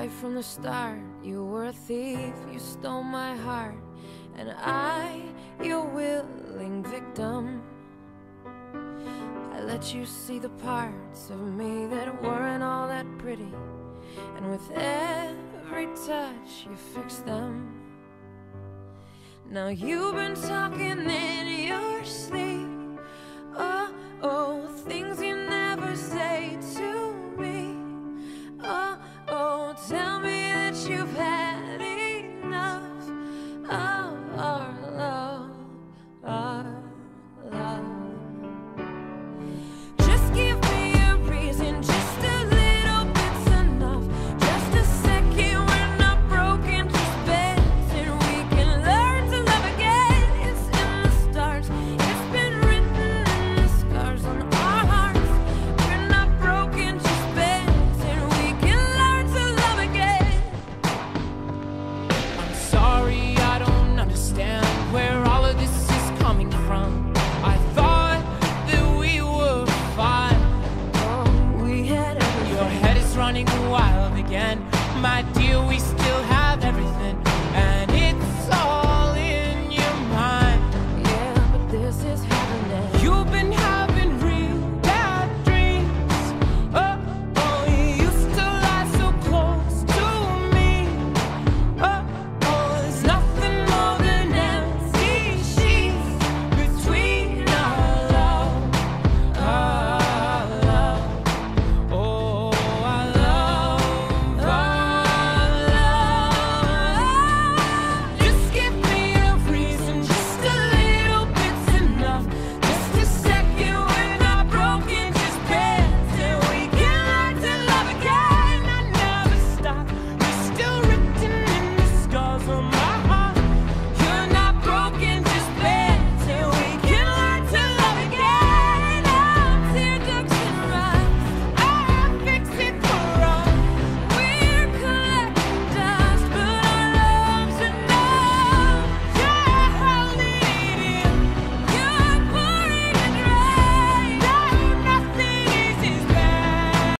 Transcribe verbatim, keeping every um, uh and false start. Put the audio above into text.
right from the start. You were a thief, you stole my heart, and I, your willing victim. I let you see the parts of me that weren't all that pretty, and with every touch you fixed them. Now you've been talking in your sleep,